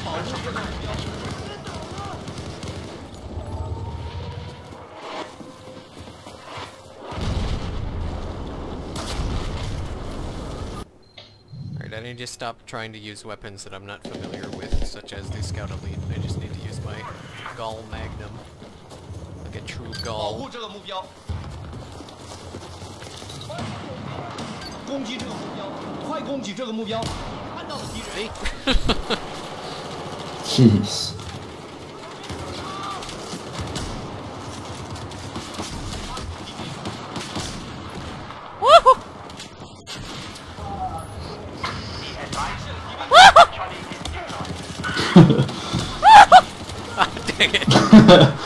Alright, I need to stop trying to use weapons that I'm not familiar with, such as the Scout Elite. I just need to use my Gaul Magnum. Like a true Gaul. Jeez. Ah, dang it!